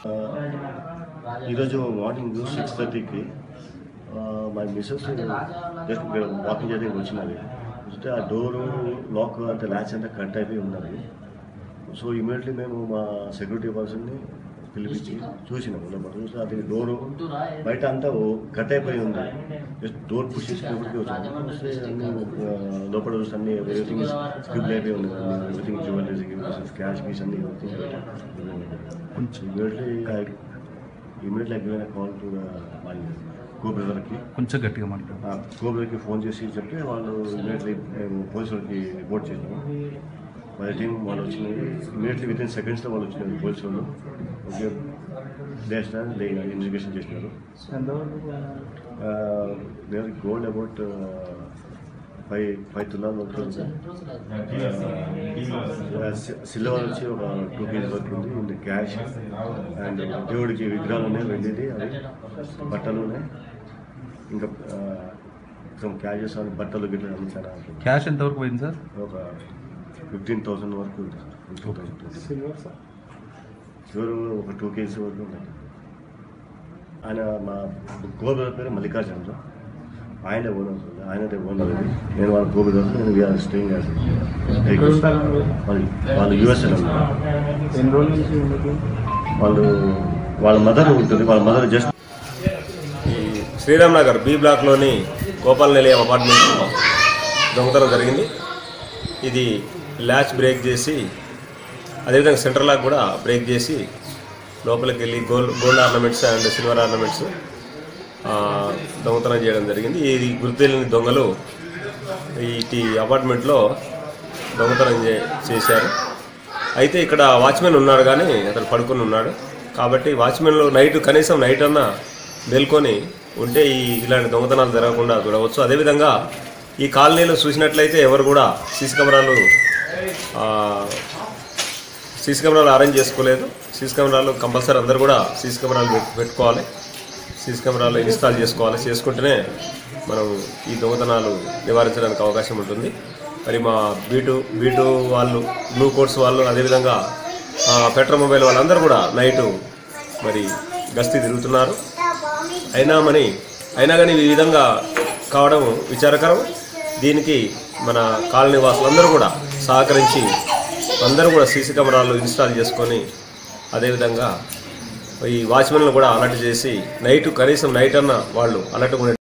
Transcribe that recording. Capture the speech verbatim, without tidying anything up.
ఈరోజు morning six థర్టీకి మా మిస్సెస్ జస్ట్ వాకింగ్ చేయడానికి వచ్చినది. వస్తే ఆ డోరు లాక్ అంతా ల్యాచ్ అంతా కట్ అయిపోయి ఉన్నది. సో ఇమీడియట్లీ మేము మా సెక్యూరిటీ పర్సన్ని పిలిపించి చూసినాము. చూస్తే అది డోరు బయట అంతా కట్ అయిపోయి ఉంది. జస్ట్ డోర్ పుష్ చేసినప్పటికీ వచ్చాము. వస్తే అన్ని లోపల చూస్తే అన్ని ఎవ్రీథింగ్ స్క్రిప్ట్ అయిపోయి ఉంది. ఎవ్రీథింగ్ జ్యువెలరీస్ క్యాష్ గీస్ అన్ని immediately immediately given call to my కో బ్రదర్కి కొంచెం గట్టిగా మాట్లాడు కో బ్రదర్కి ఫోన్ చేసి చెప్తే వాళ్ళు ఇమీడియట్లీ మేము పోలీసులకి రిపోర్ట్ చేసినాము. వాళ్ళ టీం వాళ్ళు వచ్చినది ఇమీడియట్లీ విత్ ఇన్ సెకండ్స్లో వాళ్ళు వచ్చినారు పోలీసు వాళ్ళు. ఓకే డేస్ ఇన్వెస్టిగేషన్ చేసినారు. There gold about five five తులాలు వరకు, సిల్వర్ వచ్చి ఒక టూ కేజీ వరకు ఉంది. ఇంత క్యాష్ అండ్ దేవుడికి విగ్రహాలు ఉన్నాయి, వెళ్ళేది అవి బట్టలు ఉన్నాయి, ఇంకా some క్యాషెస్ అని బట్టలు గిట్ల అన్ని చాలా. క్యాష్ ఎంతవరకు పోయింది సార్? ఒక ఫిఫ్టీన్ థౌసండ్ వరకు ఉంది. సిల్వర్ ఒక టూ కేజీ వరకు ఉన్నాయి. ఆయన మా గోబ్రదర్ పేరు మల్లికార్జున, ఆయన ఓనర్, ఆయనదే ఓనర్. నేను వాళ్ళ గోబ్రదర్, నేను వీఆర్ స్టేయింగ్ యాజ్ వాళ్ళు వాళ్ళు యూఎస్ఏలో వాళ్ళు వాళ్ళ మదర్ ఉంటుంది. వాళ్ళ మదర్ జస్ట్ ఈ శ్రీరామ్ నగర్ బి బ్లాక్లోని గోపాల్ నిలయం అపార్ట్మెంట్ దొంగతనం జరిగింది. ఇది ల్యాచ్ బ్రేక్ చేసి అదేవిధంగా సెంటర్ లాక్ కూడా బ్రేక్ చేసి లోపలికి వెళ్ళి gold gold ornaments and silver ornaments దొంగతనం చేయడం జరిగింది. ఇది గుర్తెలిని దొంగలు ఈ అపార్ట్మెంట్లో దొంగతనం చేశారు. అయితే ఇక్కడ వాచ్మెన్ ఉన్నాడు, కానీ అతను పడుకొని ఉన్నాడు. కాబట్టి వాచ్మెన్లో నైట్ కనీసం నైట్ అన్నా మేల్కొని ఉంటే ఈ ఇలాంటి దొంగతనాలు జరగకుండా చూడవచ్చు. అదేవిధంగా ఈ కాలనీలో చూసినట్లయితే ఎవరు కూడా సీసీ కెమెరాలు సీసీ కెమెరాలు అరేంజ్ చేసుకోలేదు. సీసీ కెమెరాలు కంపల్సరీ అందరూ కూడా సీసీ కెమెరాలు పెట్టుకోవాలి, సీసీ కెమెరాలు ఇన్స్టాల్ చేసుకోవాలి. చేసుకుంటేనే మనం ఈ దొంగతనాలు నివారించడానికి అవకాశం ఉంటుంది. మరి మా బీటు బీటు వాళ్ళు, బ్లూ కోట్స్ వాళ్ళు, అదేవిధంగా పెట్రో మొబైల్ వాళ్ళందరూ కూడా నైటు మరి గస్తీ తిరుగుతున్నారు. అయినా మరి అయినా కానీ ఈ విధంగా కావడం విచారకరం. దీనికి మన కాలనీ వాసులందరూ కూడా సహకరించి అందరూ కూడా సీసీ కెమెరాలు ఇన్స్టాల్ చేసుకొని అదేవిధంగా ఈ వాచ్మెన్లు కూడా అలర్ట్ చేసి నైట్ కనీసం నైట్ అన్న వాళ్ళు అలర్ట్